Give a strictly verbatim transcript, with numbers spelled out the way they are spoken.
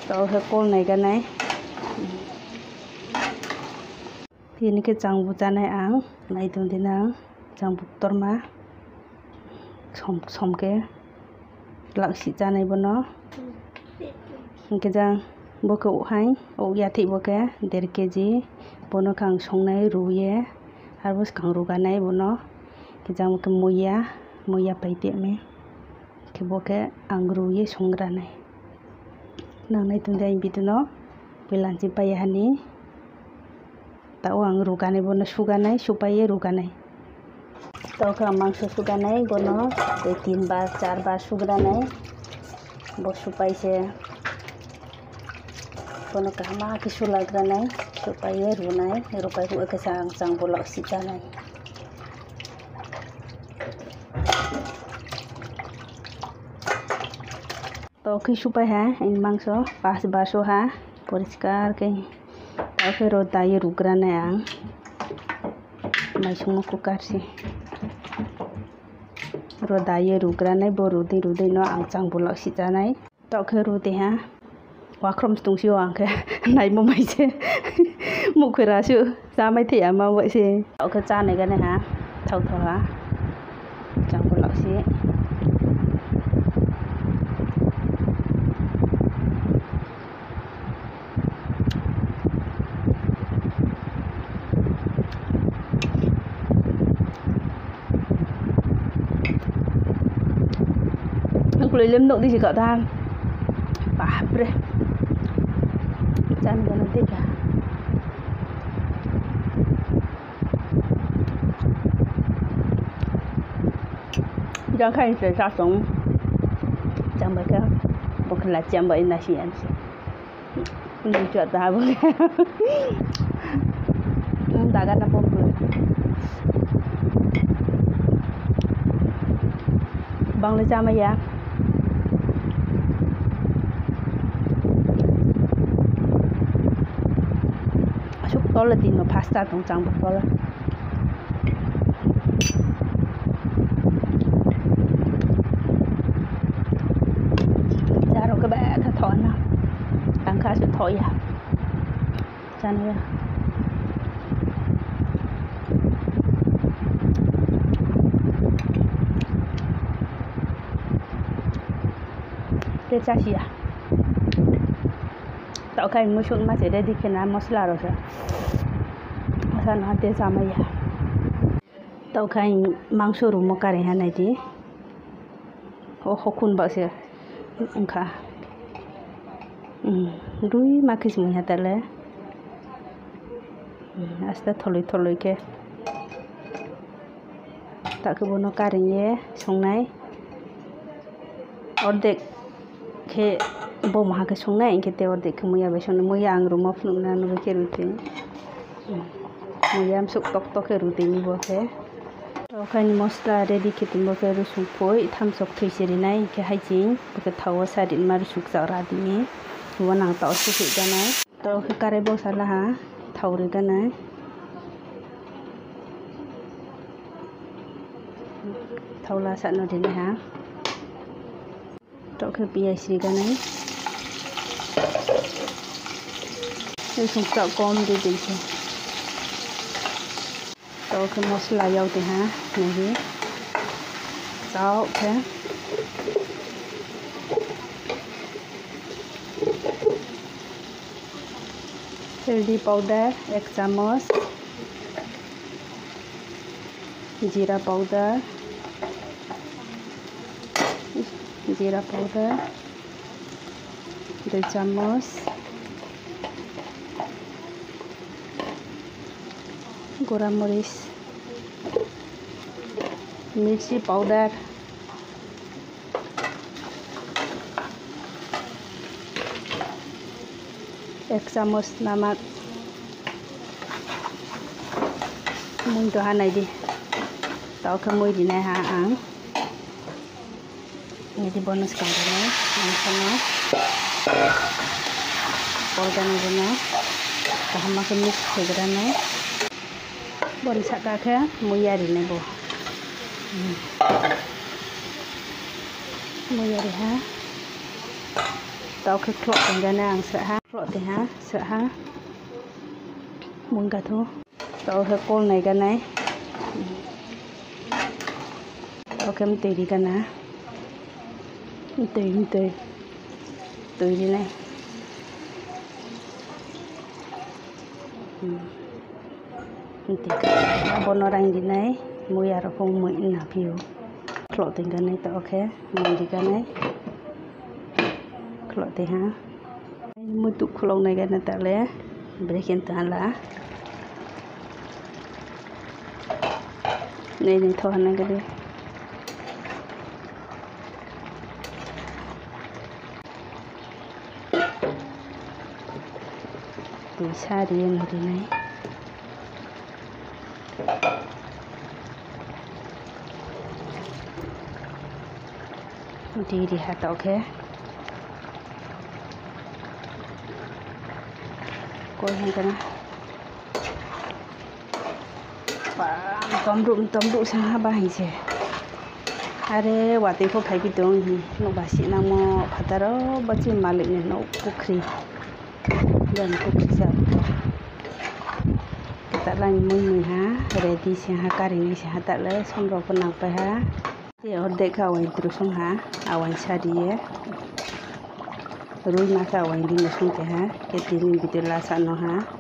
tao cái con này cái này thì những cái trang bút này ăn này tuần thì nào trang bút tор mà xong xong cái lặng xịt ra này bên nó cái trang bố cái ủ hành ủ giá thị bố cái để cái gì bố nó càng xong này rùi á hay bố càng rùi cái này bố nó cái trang cái mùi á mùi á bay tiệm ấy cái bố cái ăn rùi xong ra này nang này tuần anh biết nó bilang si payah ni tahu ang ruga này bố nó suga này supaya ruga này tahu cái mangsa suga này bố nó để तीन बार चार बार suga này bố supaya से bố nó cả má cái sulag ra này supaya ru này rupa ru cái sang sang bố lọ xịt ra này tahu cái supaya ini mangsa pas baso ha परिष्कार के और फिर होता ये रुकरा नया मैं सुनो कुकर से रोदा ये रुकरा नहीं बो रुदे रुदे नो आंग चांग बुला सीता नहीं तो के रुदे हैं वाक्रम तुंगसी वांग के नहीं मो मैं से मुखरा सु जामे थे या मां वैसे तो के जाने का नहीं हाँ थाउ थाउ हाँ चांग बुला सी Kulit lem dok di sini kau tahan, babre, jangan jangan nanti ya. Jangan kain saya song, jangan mereka, bukan lah jangan bayi nasian sih. Ini juga tahu, tak ada apa pun. Bang le jam ya. Đó là tiền pasta trong trang bột đó là ra rồi các bạn thật thổi nào đang khá sẽ thổi à cha này để cha gì à tạo cái môi trường mà sẽ để đi cái nào masala rồi sao san hati sama ya tau kai mangso rumo kare ha nai di o hokun ba se engka um rui makis mu ha tale asta tholoi tholoi ke ta ke bono kare ye songnai ordek ke bo maha ke songnai engke te ordek ke muya be songnai muya ang rumo fluna no ke ruti Muyam suk tok tok ke rutin boke. Tau kan mosla ready kitin boke rusuk poi tham sok thui siri nai ke haijing boke thawa sadin mar suk sara dimi. Wanang tau su ke janai. Tau ke kare bo sala ha thauri ganai. Thaula sa no din ha. Tau ke pi siri ganai. Rusuk tak kom di din se. तो cái मसला yêu thì ha này sao thế हल्दी powder एक चम्मच जीरा powder जीरा powder दो चम्मच गोरा मरीच मिर्ची पाउडर एक चम्मच नमक मुई तो हानाई दी tao ke muy di nai ha ang ini di bonus kan dene ang sono organ dene ta hama ke mix ke grane bon saka ke muy ari ne bo muy ari ha tao cứ klok dengan gana ang sợ ha klok thì ha sợ ha muốn cả thôi tao hơi côn này cái này tao kem tùy đi cái nào tùy tùy tùy đi này tùy cái bon orang di này mui arah phong mui na piu klok thì cái này tao ok mui đi cái này klok thì ha mui tụ klok này cái này tao le berikan tahan lah này này thôi này cái đi từ xa đi em đi này đi đi hạt ok coi hay cái này và tóm đụng tóm đụng sang hai ba hình xe अरे वाते को खाई भी तो ही no बासी ना मो फतारो बच्चे मालिक ने नो कुखरी dan kukhri sa kita lang mui mui ha ready si ha kari ni si ha tak le somro penang pa ha ti ordek ka wan terusung ha awan sadi ye rui ma ka wan di musung ke ha ke tini bitul la sa no ha